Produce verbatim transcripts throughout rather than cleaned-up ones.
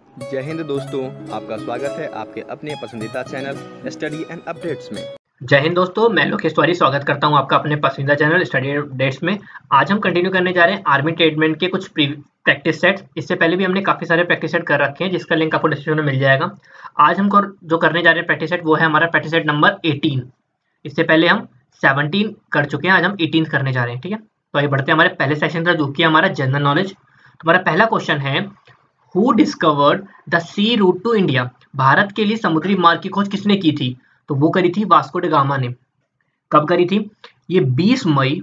जय हिंद दोस्तों, आपका स्वागत है आपके अपने पसंदीदा चैनल स्टडी एंड अपडेट्स में। जय हिंद दोस्तों, मैं लोकेश तिवारी स्वागत करता हूं आपका अपने पसंदीदा चैनल स्टडी अपडेट्स में। आज हम कंटिन्यू करने जा रहे हैं आर्मी ट्रेडमेंट के कुछ प्रैक्टिस सेट्स। इससे पहले भी हमने काफी सारे प्रैक्टिस सेट कर रखे हैं जिसका लिंक आपको डिस्क्रिप्शन में मिल जाएगा। आज हम जो करने जा रहे हैं प्रैक्टिस सेट वो है हमारा प्रैक्टिस सेट नंबर अठारह। इससे पहले हम सत्रह कर चुके हैं, आज हम अठारह करने जा रहे हैं। ठीक है, तो आइए बढ़ते हैं हमारे पहले सेक्शन का जो कि हमारा जनरल नॉलेज। हमारा पहला क्वेश्चन है, who discovered the sea route to India? Bharat के लिए समुद्री मार्ग की खोज किसने की थी? तो वो करी थी वास्को डी गामा ने। कब करी थी? ये बीस मई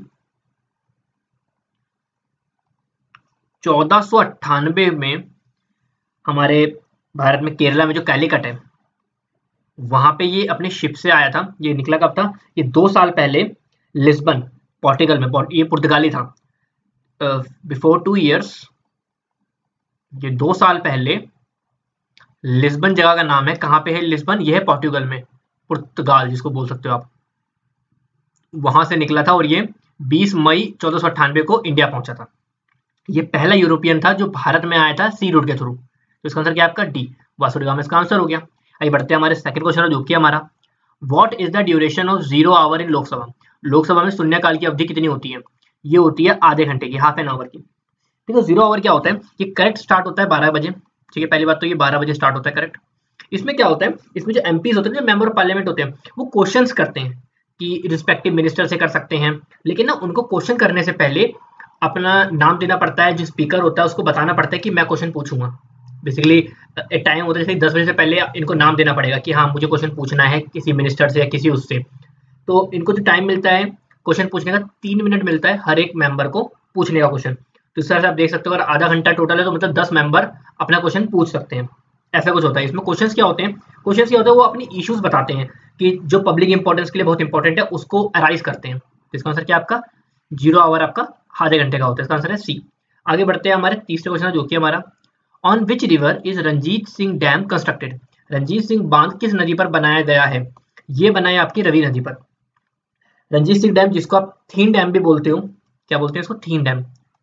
चौदह सौ अट्ठानबे में हमारे भारत में केरला में जो कैलीकट है वहां पे ये अपने शिप से आया था। ये निकला कब था? ये दो साल पहले लिस्बन पोर्टुगल में, ये पुर्तगाली था। बिफोर टू इयर्स, ये दो साल पहले लिस्बन जगह का नाम है। कहाँ पे है लिस्बन? ये है पोर्टुगल में, पुर्तगाल जिसको बोल सकते हो आप। वहां से निकला था और ये बीस मई चौदह सौ अट्ठानबे को इंडिया पहुंचा था। ये पहला यूरोपियन था जो भारत में आया था सी रूट के थ्रू। तो इसका आंसर क्या आपका? डी, वास्को डी गामा इसका आंसर हो गया। आइए बढ़ते हैं हमारे सेकंड क्वेश्चन जो कि हमारा, what is the duration of zero hour in Lok Sabha? Lok Sabha में शून्यकाल की अवधि कितनी होती है? ये होती है आधे घंटे की, हाफ एन आवर की। ठीक है, जीरो आवर क्या होता है? ये करेक्ट स्टार्ट होता है बारह बजे। ठीक है, पहली बात तो ये बारह बजे स्टार्ट होता है करेक्ट। इसमें क्या होता है, इसमें जो एमपीज होते हैं, जो मेंबर ऑफ पार्लियामेंट होते हैं, वो क्वेश्चंस करते हैं कि रिस्पेक्टिव मिनिस्टर से कर सकते हैं। लेकिन ना उनको क्वेश्चन करने से पहले अपना नाम देना पड़ता है। जो स्पीकर होता है उसको बताना पड़ता है कि मैं क्वेश्चन पूछूंगा। बेसिकली एक टाइम होता है जैसे दस बजे से पहले इनको नाम देना पड़ेगा कि हाँ मुझे क्वेश्चन पूछना है किसी मिनिस्टर से या किसी उससे। तो इनको जो टाइम मिलता है क्वेश्चन पूछने का, तीन मिनट मिलता है हर एक मेंबर को पूछने का क्वेश्चन। तो इस तरह से आप देख सकते हो, अगर आधा घंटा टोटल है तो मतलब दस मेंबर अपना क्वेश्चन पूछ सकते हैं। ऐसा कुछ होता है इसमें। क्वेश्चंस क्या होते हैं? क्वेश्चंस क्या होता है, वो अपनी इश्यूज बताते हैं कि जो पब्लिक इंपॉर्टेंस के लिए बहुत इंपॉर्टेंट है उसको अराइज करते हैं। तो इसका आंसर क्या आपका? जीरो आवर आपका आधे घंटे का होता है। इसका आंसर है सी। आगे बढ़ते हैं हमारे तीसरे क्वेश्चन जो कि हमारा, on which river is Ranjit Singh dam constructed? Ranjit Singh बांध किस नदी पर बनाया गया है? ये बनाया आपकी रवि नदी पर। रंजीत सिंह डैम जिसको आप थीन डैम भी बोलते हो, क्या बोलते हैं इसको? थीन डैम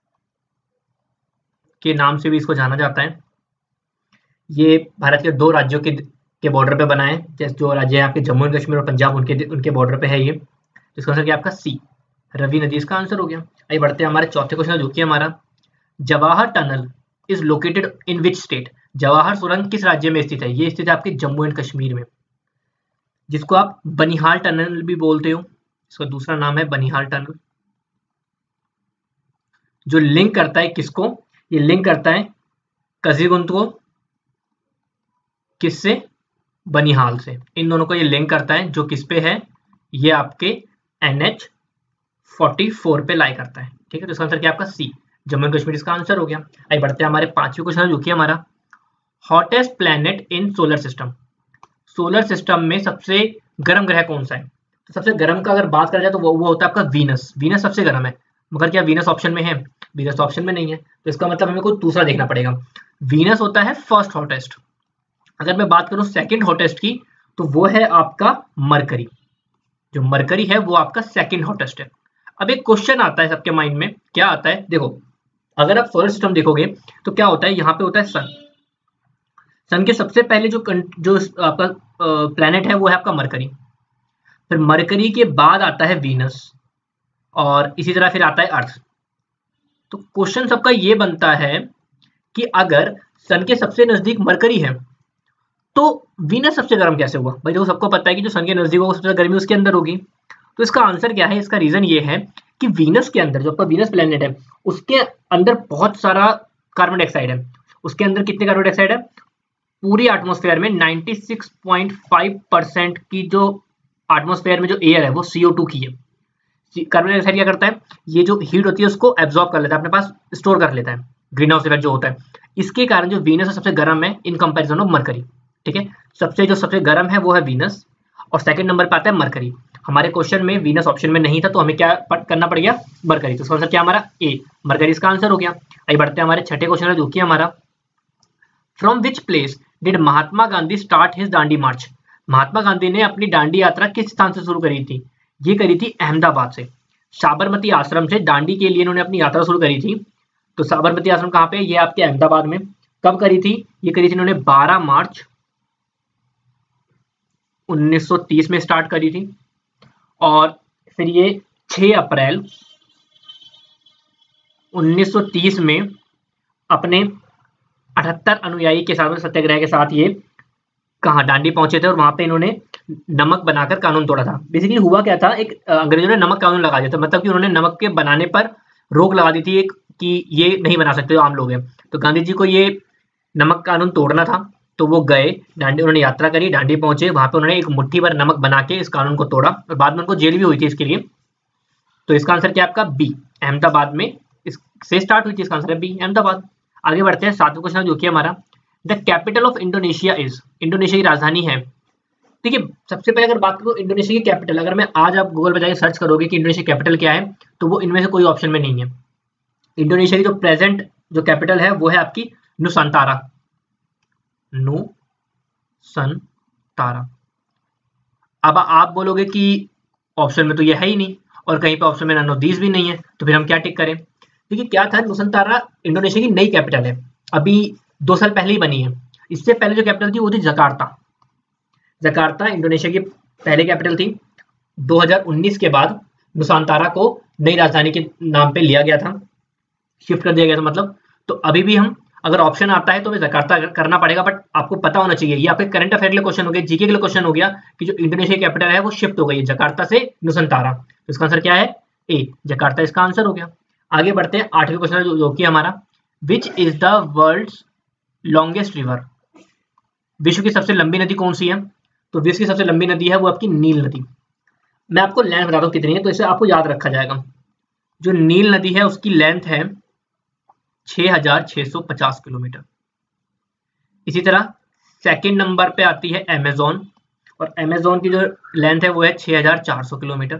के नाम से भी इसको जाना जाता है। ये भारत के दो राज्यों के के बॉर्डर पे बना है। जैसे जो राज्य है आपके जम्मू एंड कश्मीर और पंजाब, उनके उनके बॉर्डर पे है ये। इसका आंसर क्या आपका? सी, रवि नदी इसका आंसर हो गया। आइए बढ़ते हैं हमारे चौथे क्वेश्चन जो कि हमारा, Jawahar tunnel is located in which state? Jawahar सुरंग किस राज्य में स्थित है? ये स्थित है आपके जम्मू एंड कश्मीर में, जिसको आप बनिहाल टनल भी बोलते हो। इसका दूसरा नाम है बनिहाल टनल, जो लिंक करता है किसको? ये लिंक करता है कजीगुंद को किससे? बनिहाल से। इन दोनों को ये लिंक करता है, जो किस पे है? ये आपके एन एच फोर्टी फोर पे लाई करता है। ठीक है, तो इसका आंसर क्या आपका? सी, जम्मू एंड कश्मीर इसका आंसर हो गया। आइए बढ़ते हैं हमारे पांचवें क्वेश्चन जो कि हमारा, hottest planet in solar system? Solar system में सबसे गर्म ग्रह कौन सा है? तो सबसे गर्म का अगर बात करा जाए तो वो, वो होता है आपका वीनस। वीनस सबसे गर्म है, मगर क्या वीनस ऑप्शन में है? वीनस ऑप्शन में नहीं है। तो इसका मतलब हमें कोई दूसरा देखना पड़ेगा। वीनस होता है फर्स्ट हॉटेस्ट। अगर मैं बात करूं सेकंड हॉटेस्ट की, तो वो है आपका मरकरी। जो मरकरी है वो आपका सेकंड हॉटेस्ट है। अब एक क्वेश्चन आता है सबके माइंड में, क्या आता है? देखो, अगर आप सोलर सिस्टम देखोगे तो क्या होता है, यहाँ पे होता है सन। सन के सबसे पहले जो जो आपका प्लैनेट है वो है आपका मरकरी। फिर मरकरी के बाद आता है वीनस, और इसी तरह फिर आता है अर्थ। तो क्वेश्चन सबका ये बनता है कि अगर सन के सबसे नजदीक मरकरी है तो वीनस सबसे गर्म कैसे हुआ? भाई देखो, सबको पता है कि जो सन के नजदीक होगा सबसे गर्मी उसके अंदर होगी। तो इसका आंसर क्या है? इसका रीजन ये है कि वीनस के अंदर, जो आपका वीनस प्लेनेट है, उसके अंदर बहुत सारा कार्बन डाइऑक्साइड है। उसके अंदर कितने कार्बन डाइऑक्साइड है? पूरी एटमॉस्फेयर में छियानवे पॉइंट पाँच परसेंट की जो एटमॉस्फेयर में जो एयर है वो सी ओ टू की है। कार्बन डाइऑक्साइड क्या करता है? ये जो हीट होती है उसको एब्जॉर्ब कर लेता है, अपने पास स्टोर कर लेता है, ग्रीन हाउस इफेक्ट जो होता है। इसके कारण जो वीनस है सबसे गर्म है इन कंपैरिजन ऑफ मरकरी। ठीक है, सबसे जो सबसे गर्म है वो है वीनस, और सेकंड नंबर पे आता है मरकरी। हमारे क्वेश्चन में वीनस ऑप्शन में नहीं था, तो हमें क्या करना पड़ गया? मरकरी। तो इसका आंसर क्या हमारा? ए, मरकरी इसका आंसर हो गया। आइए बढ़ते हैं हमारे छठे क्वेश्चन जो कि हमारा, from which place did Mahatma Gandhi start his Dandi march? Mahatma Gandhi ने अपनी दांडी यात्रा किस स्थान से शुरू करी थी? ये करी थी अहमदाबाद से। साबरमती आश्रम से दांडी के लिए इन्होंने अपनी यात्रा शुरू करी थी। तो साबरमती आश्रम कहाँ पे? ये आपके अहमदाबाद में। कब करी थी? ये करी थी इन्होंने बारह मार्च उन्नीस सौ तीस में स्टार्ट करी थी, और फिर ये छह अप्रैल उन्नीस सौ तीस में अपने अठहत्तर अनुयायी के साथ, सत्याग्रह के साथ ये कहाँ डांडी पहुंचे थे, और वहां पे इन्होंने नमक बनाकर कानून तोड़ा था। बेसिकली हुआ क्या था, एक अंग्रेजों ने नमक कानून लगा दिया था, मतलब कि उन्होंने नमक के बनाने पर रोक लगा दी थी एक, कि ये नहीं बना सकते, आम लोग हैं। तो गांधी जी को ये नमक कानून तोड़ना था, तो वो गए डांडी, उन्होंने यात्रा करी, डांडी पहुंचे, वहां पे उन्होंने एक मुट्ठी भर नमक बना के इस कानून को तोड़ा, और बाद में उनको जेल भी हुई थी इसके लिए। तो इसका आंसर क्या आपका बी, अहमदाबाद में इससे स्टार्ट हुई थी, इसका आंसर है बी, अहमदाबाद। आगे बढ़ते हैं, सातवां क्वेश्चन जो कि हमारा, the capital of Indonesia is, Indonesia की राजधानी है। ठीक है, सबसे पहले अगर बात करूं इंडोनेशिया की कैपिटल, अगर मैं आज आप गूगल पर जाके सर्च करोगे कि इंडोनेशिया कैपिटल क्या है, तो वो इनमें से कोई ऑप्शन में नहीं है। इंडोनेशिया की जो प्रेजेंट जो कैपिटल है वो है आपकी नुसंतारा, नुसंतारा। अब आप बोलोगे कि ऑप्शन में तो ये है ही नहीं, और कहीं पे ऑप्शन में नन ऑफ दीज भी नहीं है, तो फिर हम क्या टिक करें? देखिए क्या था, नुसंतारा इंडोनेशिया की नई कैपिटल है, अभी दो साल पहले ही बनी है। इससे पहले जो कैपिटल थी वो थी जकार्ता। जकार्ता इंडोनेशिया की पहले कैपिटल थी। दो हज़ार उन्नीस के बाद नुसंतारा को नई राजधानी के नाम पे लिया गया था, शिफ्ट कर दिया गया था मतलब। तो अभी भी हम अगर ऑप्शन आता है तो हमें जकार्ता करना पड़ेगा, बट आपको पता होना चाहिए, ये आपके करंट अफेयर के लिए क्वेश्चन हो गया, जीके के लिए क्वेश्चन हो गया, कि जो इंडोनेशिया कैपिटल है वो शिफ्ट हो गई है जकार्ता से नुसंतारा। तो इसका आंसर क्या है? ए, जकार्ता इसका आंसर हो गया। आगे बढ़ते हैं, आठवें क्वेश्चन जो, जो कि हमारा, which is the world's longest river, विश्व की सबसे लंबी नदी कौन सी है? तो विश्व की सबसे लंबी नदी है वो आपकी नील नदी। मैं आपको लेंथ बताता हूँ कितनी है, तो इसे आपको याद रखा जाएगा। जो नील नदी है उसकी लेंथ है छह हज़ार छह सौ पचास किलोमीटर। इसी तरह सेकंड नंबर पे आती है अमेज़न, और अमेज़न की जो लेंथ है वो है छह हज़ार चार सौ किलोमीटर।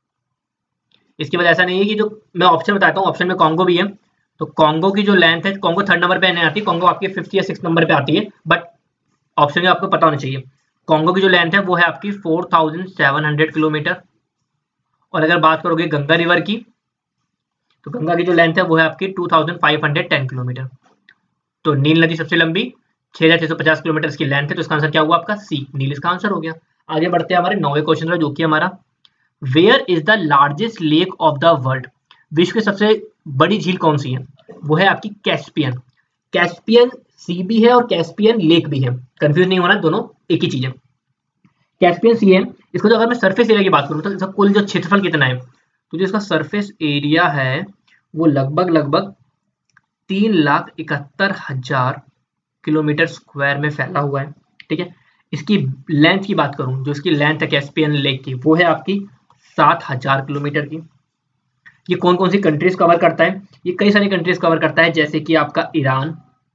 इसके बाद ऐसा नहीं है कि जो मैं ऑप्शन बताता हूँ, ऑप्शन में कॉन्गो भी है, तो कॉन्गो की जो लेंथ है, कॉन्गो थर्ड नंबर पे नहीं आती, कॉन्गो आपकी फिफ्थ या सिक्स नंबर पे आती है, बट ऑप्शन में आपको पता होना चाहिए। कॉन्गो की जो लेंथ है वो है आपकी four thousand seven hundred kilometre. और अगर बात करोगे गंगा रिवर की, तो गंगा की जो लेंथ है वो है आपकी two thousand five hundred ten kilometre. तो नील नदी सबसे लंबी, छह हज़ार छह सौ पचास किलोमीटर इसकी लेंथ है, तो इसका आंसर क्या हुआ आपका? सी, नील इसका आंसर हो गया। आगे बढ़ते हैं हमारे नौवें क्वेश्चन पर, जो कि हमारा, where is the largest lake of the world, विश्व की सबसे बड़ी झील कौन सी है? वो है आपकी कैस्पियन। कैस्पियन सी भी है और कैस्पियन लेक भी है, कंफ्यूज नहीं होना, दोनों एक ही चीज है। कैस्पियन सी है, इसको जो अगर मैं सरफेस एरिया की बात करूँ तो इसका कुल जो क्षेत्रफल कितना है, तो जो इसका सरफेस एरिया है वो लगभग लगभग तीन लाख इकहत्तर हजार किलोमीटर स्क्वायर में फैला हुआ है। ठीक है, इसकी लेंथ की बात करूं, जो इसकी लेंथ है कैस्पियन लेक की, वो है आपकी सात हजार किलोमीटर की। ये कौन कौन सी कंट्रीज कवर करता है? ये कई सारी कंट्रीज कवर करता है, जैसे कि आपका ईरान,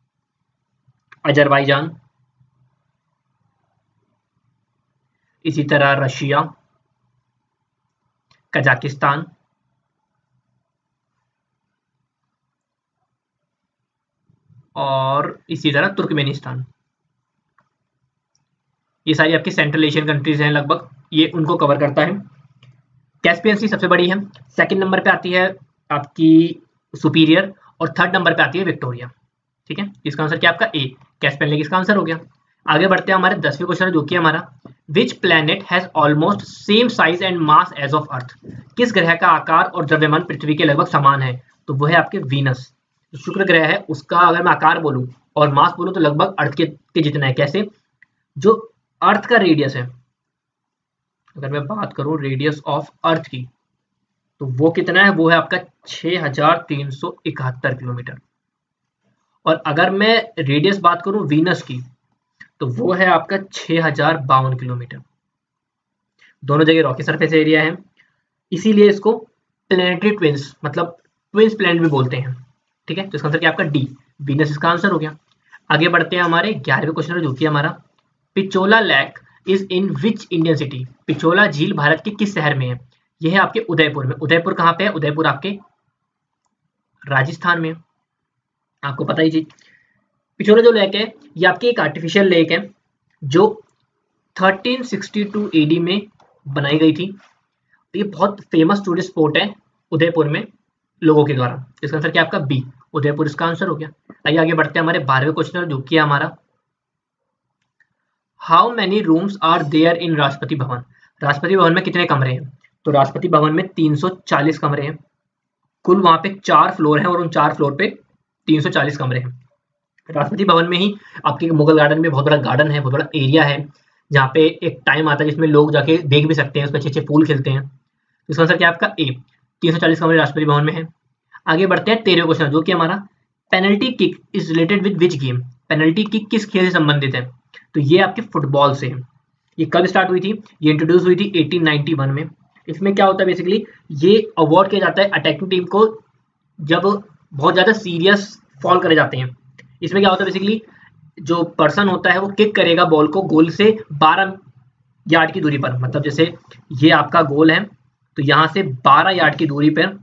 अजरबैजान, इसी तरह रशिया, कजाकिस्तान, और इसी तरह तुर्कमेनिस्तान। ये सारी आपकी सेंट्रल एशियन कंट्रीज हैं लगभग, ये उनको कवर करता है। कैस्पियन सी सबसे बड़ी है, सेकंड नंबर पे आती है आपकी सुपीरियर, और थर्ड नंबर पे आती है विक्टोरिया। ठीक है, इसका आंसर क्या आपका? ए, कैस्पियन लेक इसका आंसर हो गया। आगे बढ़ते हैं हमारे दसवें क्वेश्चन, जो कि हमारा, which planet has almost same size and mass as of Earth, किस ग्रह का आकार और द्रव्यमान पृथ्वी के लगभग समान है? तो वो है आपके वीनस। जो शुक्र ग्रह है उसका अगर मैं आकार बोलूं और मास बोलूं तो लगभग अर्थ के, के जितना है। कैसे? जो अर्थ का रेडियस है, अगर मैं बात करूं रेडियस ऑफ अर्थ की, तो वो कितना है? वो है आपका छह हज़ार तीन सौ इकहत्तर किलोमीटर। और अगर मैं रेडियस बात करूं वीनस की, तो वो है आपका छह हज़ार बावन किलोमीटर। दोनों जगह रॉकी सरफेस एरिया है, इसीलिए इसको प्लैनेटरी ट्विंस, मतलब ट्विंस प्लैनेट भी बोलते हैं। ठीक है, तो इसका आंसर क्या आपका? डी, वीनस इसका आंसर हो गया। आगे बढ़ते हैं हमारे ग्यारहवें क्वेश्चन, जो कि हमारा, Pichola lake is in which Indian city, Pichola झील भारत के किस शहर में है? यह है आपके उदयपुर में। उदयपुर कहाँ पे है? उदयपुर आपके राजस्थान में, आपको पता ही चीज। पिछोला जो लेक है ये आपकी एक आर्टिफिशियल लेक है, जो थर्टीन सिक्सटी टू एडी में बनाई गई थी। तो ये बहुत फेमस टूरिस्ट स्पॉट है उदयपुर में लोगों के द्वारा। इसका आंसर क्या आपका? बी, उदयपुर इसका आंसर हो गया। आइए आगे बढ़ते हैं हमारे बारहवें क्वेश्चन जो कि है हमारा how many rooms are there in Rashtrapati Bhavan. Rashtrapati Bhavan में कितने कमरे हैं? तो राष्ट्रपति भवन में तीन सौ चालीस कमरे हैं। कुल वहां पे चार फ्लोर हैं और उन चार फ्लोर पे तीन सौ चालीस कमरे हैं। राष्ट्रपति भवन में ही आपके मुगल गार्डन में बहुत बड़ा गार्डन है, बहुत बड़ा एरिया है जहाँ पे एक टाइम आता है जिसमें लोग जाके देख भी सकते हैं, उसमें अच्छे अच्छे फूल खिलते हैं। तो इसका आंसर क्या है आपका ए, तीन सौ चालीस कमरे राष्ट्रपति भवन में है। आगे बढ़ते हैं तेरहवें क्वेश्चन जो कि हमारा penalty kick is related with which game. Penalty kick किस खेल से संबंधित है? तो ये आपके फुटबॉल से है। ये कब स्टार्ट हुई थी? ये इंट्रोड्यूस हुई थी अठारह सौ इक्यानवे में। इसमें क्या होता है बेसिकली, ये अवार्ड किया जाता है अटैकिंग टीम को जब बहुत ज़्यादा सीरियस फॉल करे जाते हैं। इसमें क्या होता है बेसिकली, जो पर्सन होता है वो किक करेगा बॉल को गोल से बारह यार्ड की दूरी पर। मतलब जैसे ये आपका गोल है तो यहाँ से बारह यार्ड की दूरी पर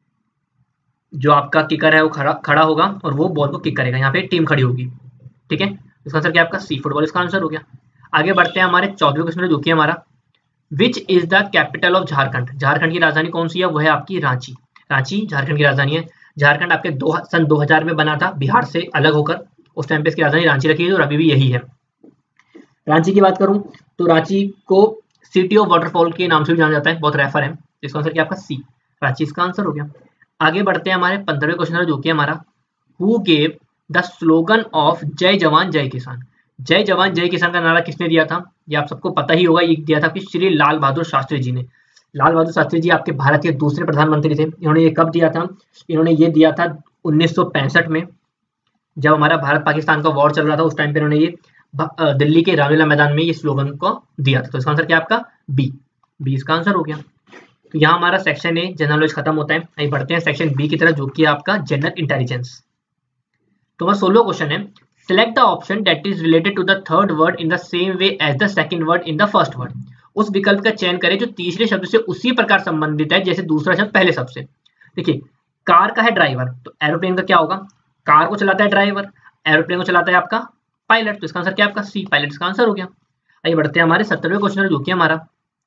जो आपका किकर है वो खड़ा खड़ा होगा और वो बॉल को किक करेगा। यहाँ पे टीम खड़ी होगी, ठीक है। इसका आंसर क्या आपका सी, फुटबॉल इसका आंसर हो गया। आगे बढ़ते हैं हमारे चौदहवें क्वेश्चन जो कि हमारा which is the capital of Jharkhand. Jharkhand की राजधानी कौन सी है? वो है आपकी रांची। रांची झारखंड की राजधानी है। झारखंड आपके दो सन दो हज़ार में बना था बिहार से अलग होकर। उस टाइम पे इसकी राजधानी रांची रखी थी और अभी भी यही है। रांची की बात करूं तो रांची को सिटी ऑफ वाटरफॉल के नाम से भी जाना जाता है, बहुत रेफर है। इसका आंसर क्या आपका सी, रांची इसका आंसर हो गया। आगे बढ़ते हैं हमारे पंद्रहवें क्वेश्चन जो कि हमारा who gave the slogan of Jai Jawan जय किसान। जय जवान जय किसान का नारा किसने दिया था? ये आप सबको पता ही होगा, ये दिया था कि श्री लाल बहादुर शास्त्री जी ने। लाल बहादुर शास्त्री जी आपके भारत के दूसरे प्रधानमंत्री थे। इन्होंने ये कब दिया था? इन्होंने ये दिया था उन्नीस सौ पैंसठ में, जब हमारा भारत पाकिस्तान का वॉर चल रहा था। उस टाइम पे इन्होंने ये दिल्ली के रामलीला मैदान में ये स्लोगन को दिया था। तो इसका आंसर क्या आपका बी, बी इसका आंसर हो गया। तो यहाँ हमारा सेक्शन ए जनरल नॉलेज खत्म होता है। आइए बढ़ते हैं सेक्शन बी की तरफ जो कि आपका जनरल इंटेलिजेंस। तो हमारा सोलह क्वेश्चन है select the option that is related to the third word in the same way as the second word in the first word. उस विकल्प का चयन करें जो तीसरे शब्द से उसी प्रकार संबंधित है जैसे दूसरा शब्द पहले शब्द से। देखिए कार का है ड्राइवर, तो एरोप्लेन का क्या होगा? कार को चलाता है ड्राइवर, एरोप्लेन को चलाता है आपका पायलट। तो इसका आंसर क्या आपका सी, पायलट इसका आंसर हो गया। आइए बढ़ते हैं हमारे सत्रहवें क्वेश्चन जो कि हमारा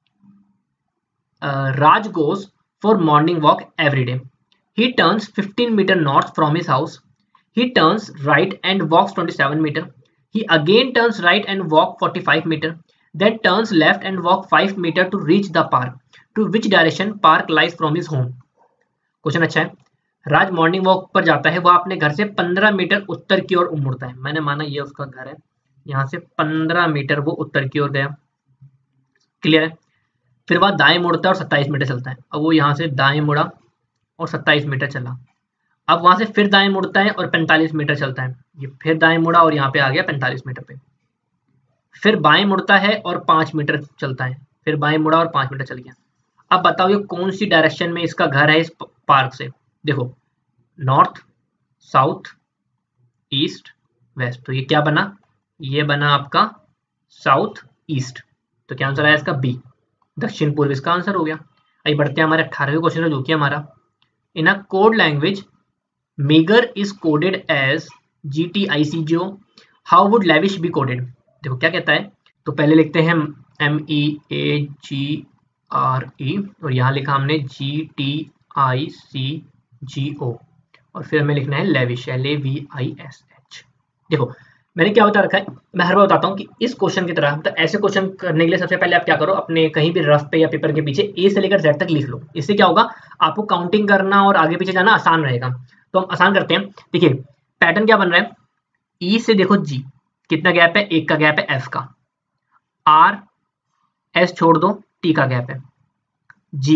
Raj goes for morning walk every day. He turns fifteen meter north from his house. He turns right and walks twenty-seven meter. He again turns right and walks forty-five meter. Then turns left and walks five meter to reach the park. To which direction park lies from his home? Question अच्छा है। राज morning walk पर जाता है, वह अपने घर से पंद्रह मीटर उत्तर की ओर मुड़ता है। मैंने माना ये उसका घर है, यहाँ से पंद्रह मीटर वो उत्तर की ओर गया, क्लियर है। फिर वह दाएं मुड़ता है और सत्ताईस मीटर चलता है। अब वो यहाँ से दाएं मुड़ा और सत्ताईस मीटर चला। अब वहां से फिर दाएं मुड़ता है और पैंतालीस मीटर चलता है। ये फिर दाएं मुड़ा और यहाँ पे आ गया पैंतालीस मीटर पे। फिर बाएं मुड़ता है और पाँच मीटर चलता है। फिर बाएं मुड़ा और पाँच मीटर चल गया। अब बताओ ये कौन सी डायरेक्शन में इसका घर है इस पार्क से? देखो नॉर्थ, साउथ, ईस्ट, वेस्ट। तो ये क्या बना? ये बना आपका साउथ ईस्ट। तो क्या आंसर आया इसका बी, दक्षिण पूर्व इसका आंसर हो गया। आइए बढ़ते हैं हमारे अठारहवें क्वेश्चन जो कि हमारा in a code language meagre is coded as G T I C G O, how would lavish be coded. देखो क्या कहता है, तो पहले लिखते हैं एम ई ए जी आर ई और यहाँ लिखा हमने जी टी आई सी जी ओ और फिर हमें लिखना है lavish, L A V I S H. देखो मैंने क्या बता रखा है, मैं हर बार बताता हूँ कि इस क्वेश्चन की तरह मतलब ऐसे क्वेश्चन करने के लिए सबसे पहले आप क्या करो, अपने कहीं भी रफ पे या पेपर के पीछे ए से लेकर जेड तक लिख लो। इससे क्या होगा, आपको काउंटिंग करना और आगे पीछे जाना आसान रहेगा। तो हम आसान करते हैं। देखिए पैटर्न क्या बन रहा है, ई से देखो जी कितना गैप है, एक का गैप है एफ का, आर एस छोड़ दो टी का गैप है, जी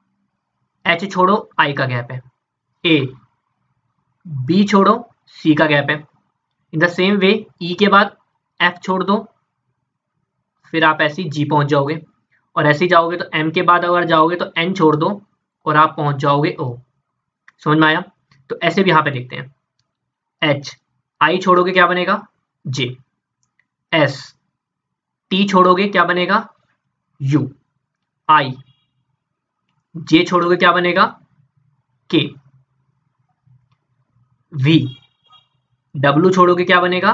एच छोड़ो आई का गैप है, ए बी छोड़ो सी का गैप है। इन द सेम वे ई के बाद एफ छोड़ दो, फिर आप ऐसे ही जी पहुंच जाओगे और ऐसे ही जाओगे तो एम के बाद अगर जाओगे तो एन छोड़ दो और आप पहुंच जाओगे ओ। समझ में आया? तो ऐसे भी यहां पे देखते हैं, एच आई छोड़ोगे क्या बनेगा जे, एस टी छोड़ोगे क्या बनेगा यू, आई जे छोड़ोगे क्या बनेगा के, वी डब्ल्यू छोड़ोगे क्या बनेगा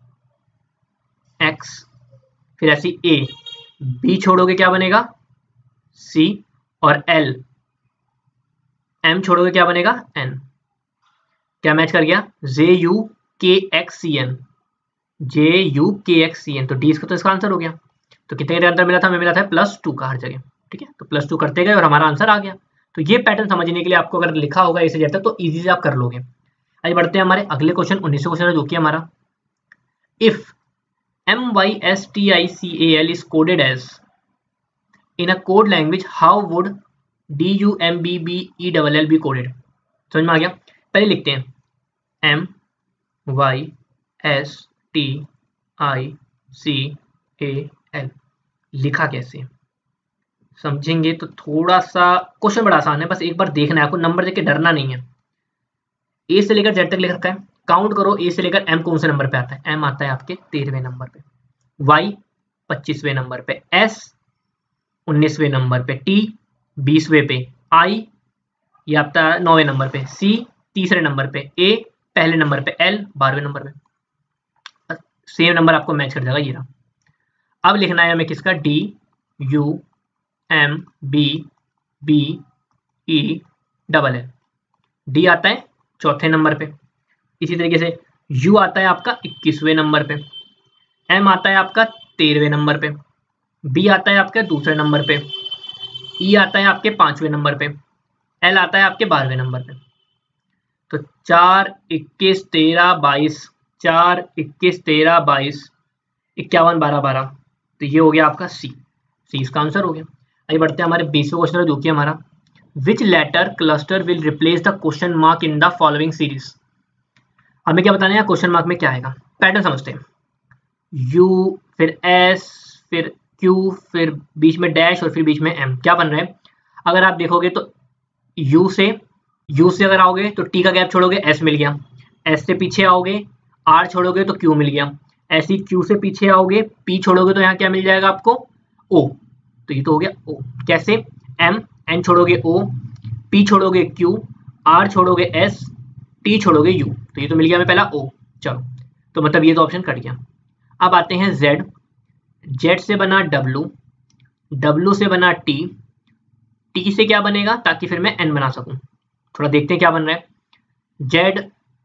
एक्स, फिर ऐसी ए बी छोड़ोगे क्या बनेगा सी और एल, एम छोड़ोगे क्या बनेगा एन। क्या मैच कर गया, J U K X C N, J U K X C N, तो डी इसका तो इसका आंसर हो गया। तो कितने का आंसर मिला था, हमें मिला था प्लस टू का हर जगह, ठीक है। तो प्लस टू करते गए और हमारा आंसर आ गया। तो ये पैटर्न समझने के लिए आपको अगर लिखा होगा इसे जब तक तो इजी से आप कर लोगे। आइए बढ़ते हैं हमारे अगले क्वेश्चन, उन्नीसवें क्वेश्चन जो कि हमारा if M Y S T I C A L is coded as in a code language how would D U M B B E double L be coded. समझ में आ गया। पहले लिखते हैं M Y S T I C A L, लिखा कैसे समझेंगे तो थोड़ा सा क्वेश्चन बड़ा आसान है, बस एक बार देखना है आपको, नंबर देख के डरना नहीं है। ए से लेकर जेड तक लिख रखा है, काउंट करो ए से लेकर एम कौन से नंबर पे आता है, एम आता है आपके तेरहवें नंबर पे, वाई पच्चीसवें नंबर पे, एस उन्नीसवें नंबर पे, टी बीसवें पे, आई ये आता है नौवें नंबर पे, सी तीसरे नंबर पे, ए पहले नंबर पे, एल बारहवें नंबर पे। सेम नंबर आपको मैच कर जाएगा ये रहा। अब लिखना है हमें किसका, D U M B B E double L. D आता है चौथे नंबर पे, इसी तरीके से यू आता है आपका इक्कीसवें नंबर पे, एम आता है आपका तेरहवें नंबर पे, बी आता है आपके दूसरे नंबर पे, ई आता है आपके पांचवें नंबर पे, एल आता है आपके बारहवें नंबर पे। तो चार इक्कीस तेरह बाईस, चार इक्कीस तेरह बाईस इक्यावन बारह बारह, तो ये हो गया आपका सी, सी इसका आंसर हो गया। आइए बढ़ते हैं हमारे बीसवें क्वेश्चन जो कि हमारा which letter cluster will replace the question mark in the following series. हमें क्या बताना है क्वेश्चन मार्क में क्या आएगा, पैटर्न समझते हैं। यू फिर एस फिर क्यू फिर बीच में डैश और फिर बीच में एम, क्या बन रहा है। अगर आप देखोगे तो यू से यू से अगर आओगे तो टी का गैप छोड़ोगे एस मिल गया, एस से पीछे आओगे आर छोड़ोगे तो क्यू मिल गया, ऐसी क्यू से पीछे आओगे पी छोड़ोगे तो यहाँ क्या मिल जाएगा आपको, ओ, तो ये तो हो गया ओ। कैसे, एम, एन छोड़ोगे ओ, पी छोड़ोगे क्यू, आर छोड़ोगे एस, टी छोड़ोगे यू, तो ये तो मिल गया हमें पहला ओ। चलो तो मतलब ये तो ऑप्शन कट गया। अब आते हैं जेड, जेड से बना डब्लू, डब्लू से बना टी, टी से क्या बनेगा ताकि फिर मैं एन बना सकूं, थोड़ा देखते हैं क्या बन रहा है। जेड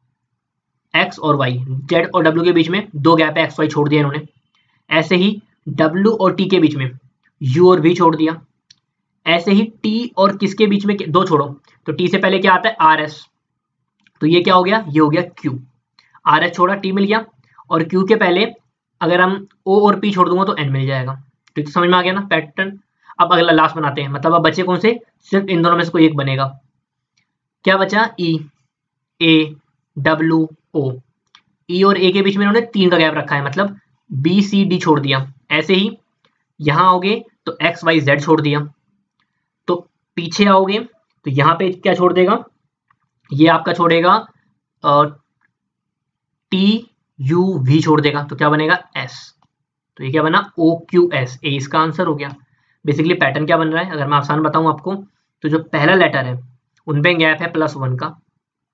एक्स और वाई, जेड और डब्ल्यू के बीच में दो गैप है, एक्स वाई छोड़ दिया इन्होंने। ऐसे ही डब्ल्यू और टी के बीच में यू और वी छोड़ दिया। ऐसे ही टी और किसके बीच में, दो छोड़ो, तो टी से पहले क्या आता है आर एस, तो ये क्या हो गया, ये हो गया क्यू, आर एस छोड़ा टी मिल गया, और क्यू के पहले अगर हम ओ और पी छोड़ दूंगा तो एन मिल जाएगा। तो, तो समझ में आ गया ना पैटर्न। अब अगला लास्ट बनाते हैं, मतलब अब बचे कौन से, सिर्फ इन दोनों में से कोई एक बनेगा। क्या बचा, ई ए डब्ल्यू ओ, ई और ए के बीच में इन्होंने तीन का गैप रखा है, मतलब बी सी डी छोड़ दिया। ऐसे ही यहां आओगे तो एक्स वाई जेड छोड़ दिया, तो पीछे आओगे तो यहाँ पे क्या छोड़ देगा, ये आपका छोड़ेगा टी यू वी छोड़ देगा, तो क्या बनेगा एस, तो ये क्या बना ओ क्यू एस, ए इसका आंसर हो गया। बेसिकली पैटर्न क्या बन रहा है, अगर मैं आसान बताऊं आपको, तो जो पहला लेटर है उनपे गैप है प्लस वन का।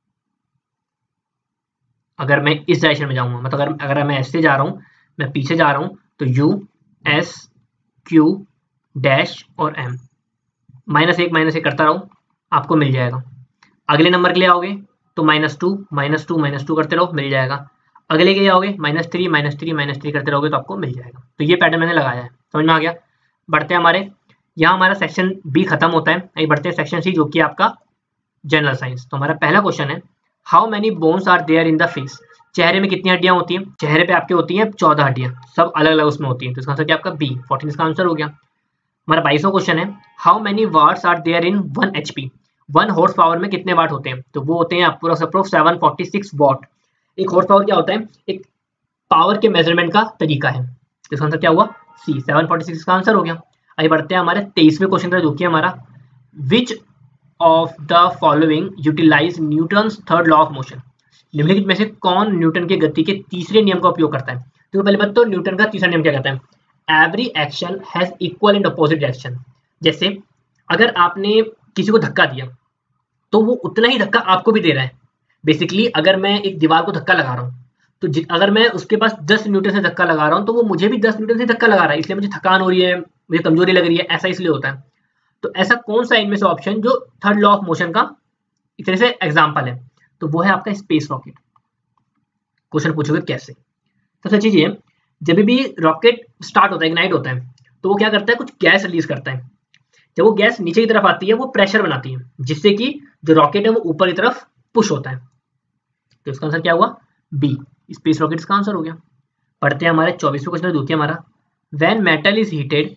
अगर मैं इस डायरेक्शन में जाऊंगा, मतलब अगर अगर मैं ऐसे जा रहा हूं, मैं पीछे जा रहा हूं, तो यू एस क्यू डैश और एम, माइनस एक माइनस एक करता रहो आपको मिल जाएगा। अगले नंबर के लिए आओगे तो minus two minus two minus two करते रहो मिल जाएगा। अगले के लिए आओगे minus three minus three minus three करते रहोगे तो आपको मिल जाएगा। तो ये पैटर्न मैंने लगाया है, समझ में आ गया। बढ़ते हैं हमारे, यहाँ हमारा सेक्शन बी खत्म होता है, यही बढ़ते हैं सेक्शन सी जो कि आपका जनरल साइंस। तो हमारा पहला क्वेश्चन है how many bones are there in the face. चेहरे में कितनी हड्डियां होती हैं, चेहरे पे आपके होती हैं चौदह हड्डियां, सब अलग अलग उसमें होती हैं, तो इसका आंसर क्या आपका बी फोर्टीन इसका आंसर हो गया। हमारा बाईसवां क्वेश्चन है how many watts are there in one HP. One horse power में कितने वाट होते हैं, तो वो होते हैं approx approx seven forty six watt. एक हॉर्स पावर क्या होता है, एक पावर के मेजरमेंट का तरीका है, तो इसका आंसर क्या हुआ सी सेवन फोर्टी सिक्स का आंसर हो गया। आइए बढ़ते हैं हमारे तेईसवें क्वेश्चन का जो कि हमारा which of the following utilise Newton's third law of motion. निम्नलिखित में से कौन न्यूटन के गति के तीसरे नियम का उपयोग करता है। तो पहले बात तो न्यूटन का तीसरा नियम क्या कहता है, every action has equal and opposite reaction. जैसे अगर आपने किसी को धक्का दिया तो वो उतना ही धक्का आपको भी दे रहा है। बेसिकली अगर मैं एक दीवार को धक्का लगा रहा हूँ तो अगर मैं उसके पास दस न्यूटन से धक्का लगा रहा हूँ तो वो मुझे भी दस न्यूटन से धक्का लगा रहा है, इसलिए मुझे थकान हो रही है, मुझे कमजोरी लग रही है, ऐसा इसलिए होता है। तो ऐसा कौन सा इनमें से ऑप्शन जो थर्ड लॉ ऑफ मोशन का एक तरह से एग्जाम्पल है, तो वो है आपका स्पेस रॉकेट। क्वेश्चन पूछोगे कैसे? सबसे अच्छी चीज है, जब भी रॉकेट स्टार्ट होता है, इग्नाइट होता है, तो वो क्या करता है, कुछ गैस रिलीज करता है। जब वो गैस नीचे की तरफ आती है वो प्रेशर बनाती है, जिससे कि जो रॉकेट है वो ऊपर की तरफ पुश होता है। तो इसका आंसर क्या हुआ? बी, स्पेस रॉकेट इसका आंसर हो गया। पढ़ते हैं हमारे चौबीसवें क्वेश्चन देखिए हमारा, when metal is heated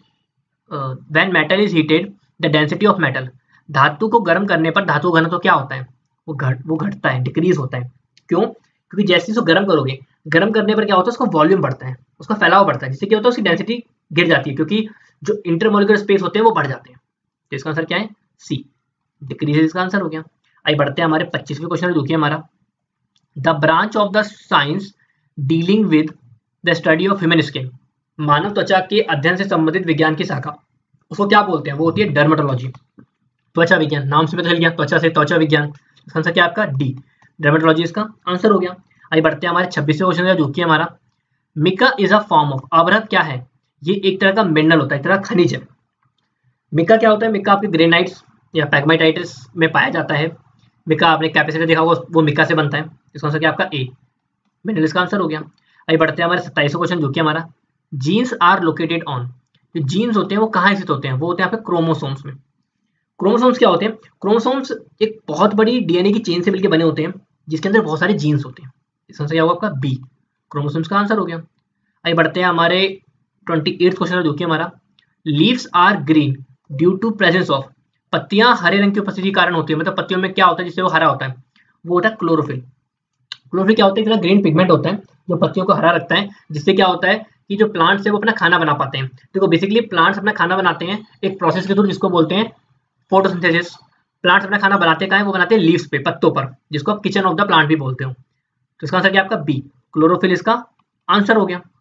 when metal is heated the density of metal. धातु को गर्म करने पर धातु का घनत्व तो क्या होता है? वो घट वो घटता है, डिक्रीज होता है। क्यों? क्योंकि जैसे इसको गर्म करोगे, गर्म करने पर क्या होता है, उसका वॉल्यूम बढ़ता है, उसका फैलाव बढ़ता है, जिससे क्या होता है, उसकी डेंसिटी गिर जाती है, क्योंकि जो इंटरमोलिकुलर स्पेस होते हैं वो बढ़ जाते हैं। तो इसका आंसर क्या है? सी, डिक्रीज इसका आंसर हो गया। आइए बढ़ते हैं हमारे पच्चीसवें क्वेश्चन देखिए हमारा, the branch of the science dealing with the study of human skin. मानव त्वचा के अध्ययन से संबंधित विज्ञान की शाखा, उसको क्या बोलते हैं? वो होती है डर्मेटोलॉजी, त्वचा विज्ञान। नाम से पता चल गया, त्वचा से त्वचा विज्ञान। इसका आंसर क्या आपका? डी, डर्मेटोलॉजी इसका आंसर हो गया। आइए बढ़ते हैं हमारे छब्बीसवें क्वेश्चन जो कि हमारा, mica is a form of, अवरत क्या है? ये एक तरह का मिनरल होता है, एक तरह का खनिज है। मिका क्या होता है? मिका आपके ग्रेनाइट्स या पैगमाइटाइटिस में पाया जाता है। मिका आपने कैपेसिटर देखा होगा, वो मिका से बनता है। इसका आंसर क्या आपका? ए, मिनरल इसका आंसर हो गया। आइए बढ़ते हैं हमारे सत्ताईसवें क्वेश्चन जो कि हमारा, जीन्स आर लोकेटेड ऑन। जो जीन्स होते हैं वो कहाँ स्थित होते हैं? वो होते हैं आपके क्रोमोसोम्स में। क्रोमोसोम्स क्या होते हैं? क्रोमोसोम्स एक बहुत बड़ी डीएनए की चेन से मिलकर बने होते हैं, जिसके अंदर बहुत सारे जीन्स होते हैं। इसका आंसर क्या होगा आपका? बी, क्रोमोसोम्स का आंसर हो गया। आइए बढ़ते हैं हमारे ट्वेंटी एट क्वेश्चन जो कि हमारा, leaves are green due to presence of. पत्तियां हरे रंग की उपस्थिति के कारण होती है, मतलब पत्तियों में क्या होता है जिससे वो हरा होता है? वो होता है क्लोरोफिल। क्लोरोफिल क्या होता है? एक ग्रीन पिगमेंट होता है जो पत्तियों को हरा रखता है, जिससे क्या होता है कि जो प्लांट्स है वो अपना खाना बना पाते हैं। देखो बेसिकली प्लांट्स अपना खाना बनाते हैं एक प्रोसेस के थ्रू, जिसको बोलते हैं फोटोसिंथेसिस। प्लांट्स अपना खाना बनाते हैं, वो बनाते हैं लीव्स पे, पत्तों पर, जिसको आप किचन ऑफ द प्लांट भी बोलते हो। तो इसका आंसर क्या आपका? बी, क्लोरोफिल इसका आंसर हो गया।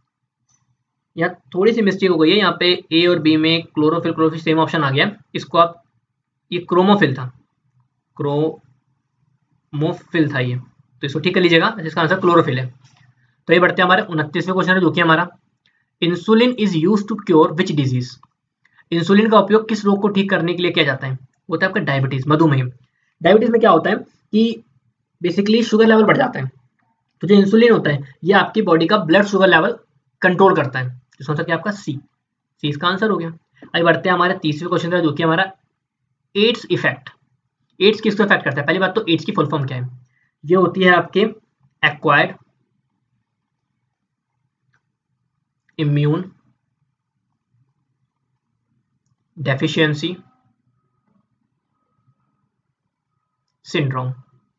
यहाँ थोड़ी सी मिस्टेक हो गई है, यहाँ पे ए और बी में क्लोरोफिल क्लोरोफिल सेम ऑप्शन आ गया, इसको आप, ये क्रोमोफिल था, क्रोमोफिल था ये, तो इसको ठीक कर लीजिएगा, इसका आंसर क्लोरोफिल है। तो ये बढ़ते हैं हमारे उनतीसवें क्वेश्चन है जो कि हमारा, insulin is use to cure which disease. Insulin का उपयोग किस रोग को ठीक करने के लिए किया जाता है? वो होता है आपका डायबिटीज, मधुमेह। डायबिटीज में क्या होता है कि बेसिकली शुगर लेवल बढ़ जाता है, तो जो इंसुलिन होता है ये आपकी बॉडी का ब्लड शुगर लेवल कंट्रोल करता है। इसका आंसर क्या आपका? सी, सी इसका आंसर हो गया। आइए बढ़ते हैं हमारे तीसरे क्वेश्चन का जो कि हमारा, एड्स इफेक्ट। एड्स किसको इफेक्ट करता है? पहली बात तो एड्स की फुल फॉर्म क्या है? ये होती है आपके acquired immune deficiency syndrome.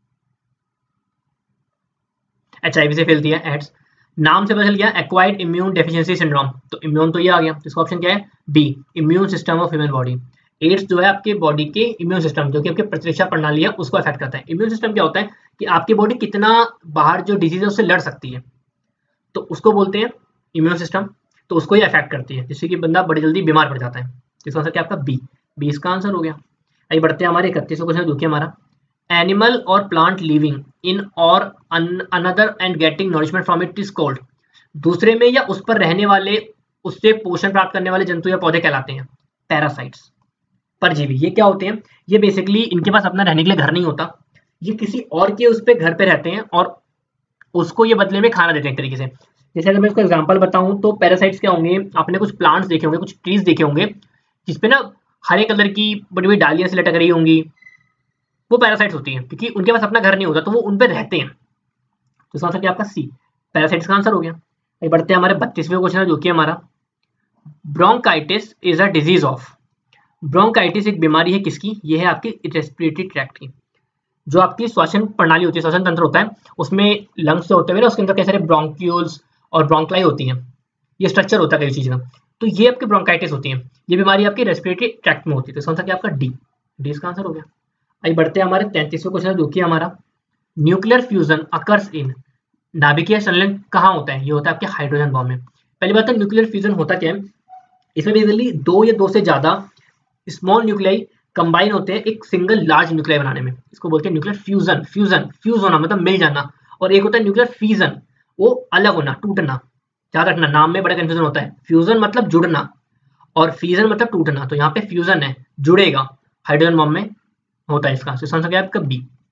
HIV से फैलती है एड्स। नाम से पता चल गया, एक्वायर्ड इम्यून डेफिशिएंसी सिंड्रोम, तो इम्यून तो ये आ गया, इसका ऑप्शन क्या है? B, immune system of human body. AIDS जो है आपके बॉडी के इम्यून सिस्टम, जो कि आपके प्रतिरक्षा प्रणाली है, उसको अफेक्ट करता है। इम्यून सिस्टम क्या होता है कि आपकी बॉडी कितना बाहर जो डिजीज है उससे लड़ सकती है, तो उसको बोलते हैं इम्यून सिस्टम। तो उसको ही अफेक्ट करती है, जिससे कि बंदा बड़ी जल्दी बीमार पड़ जाता है। इसका आंसर क्या आपका? बी, बी इसका आंसर हो गया। आइए बढ़ते हैं हमारे इकतीसवें क्वेश्चन जो कि हमारा, एनिमल और plant living in or another and getting nourishment from it is called. दूसरे में या उस पर रहने वाले, उससे पोषण प्राप्त करने वाले जंतु या पौधे कहलाते हैं पैरासाइट्स, परजीवी। ये क्या होते हैं? ये बेसिकली इनके पास अपना रहने के लिए घर नहीं होता, ये किसी और के उस पे घर पे रहते हैं और उसको ये बदले में खाना देते हैं एक तरीके से। जैसे अगर मैं इसको एग्जांपल बताऊं तो पैरासाइट्स क्या होंगे, आपने कुछ प्लांट्स देखे होंगे, कुछ ट्रीज देखे होंगे जिसपे ना हरे कलर की बड़ी बड़ी डालियां से लटक रही होंगी, वो पैरासाइट्स होती हैं, क्योंकि उनके पास अपना घर नहीं होता तो वो उन पे रहते हैं। तो इसका आंसर क्या आपका? सी, पैरासाइट्स का आंसर हो गया। आइए बढ़ते हैं हमारे बत्तीसवें क्वेश्चन जो कि हमारा, bronchitis is a disease of. Bronchitis एक बीमारी है किसकी? ये है आपकी रेस्पिरेटरी ट्रैक्ट की। जो आपकी श्वसन प्रणाली होती है, श्वसन तंत्र होता है, उसमें लंग्स से होते हुए ना उसके अंदर कई सारे ब्रोंक्यूल्स और ब्रोंक्लाई होती हैं, ये स्ट्रक्चर होता है कई चीज़ का, तो ये आपकी ब्रोंकाइटिस होती है। ये बीमारी आपकी रेस्पिरेटरी ट्रैक्ट में होती है। तो इसका आंसर क्या आपका? डी, डी इसका आंसर हो गया। आइए बढ़ते हैं हमारे तैंतीसवें क्वेश्चन जो कि हमारा, न्यूक्लियर फ्यूजन अकर्स इन। नाभिकीय संलयन कहाँ होता है? ये होता है आपके हाइड्रोजन बॉम्ब में। पहली बात है न्यूक्लियर फ्यूजन होता क्या है, इसमें बेसिकली दो या दो से ज्यादा स्मॉल न्यूक्लियाई कंबाइन होते हैं एक सिंगल लार्ज न्यूक्लियाई बनाने में, इसको बोलते हैं न्यूक्लियर फ्यूजन। फ्यूजन, फ्यूज होना मतलब मिल जाना, और एक होता है न्यूक्लियर फीजन, वो अलग होना, टूटना। याद रखना, नाम में बड़ा कंफ्यूजन होता है। फ्यूजन मतलब जुड़ना और फीजन मतलब टूटना, तो यहाँ पे फ्यूजन है, जुड़ेगा, हाइड्रोजन बॉम्ब में होता है इसका। आंसर क्या है आपका? बी।